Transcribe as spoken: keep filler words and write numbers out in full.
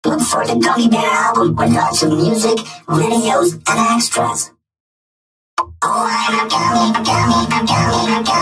Look for the Gummy Bear album with lots of music, videos, and extras. Oh, I'm a gummy, a gummy, a gummy, a gummy.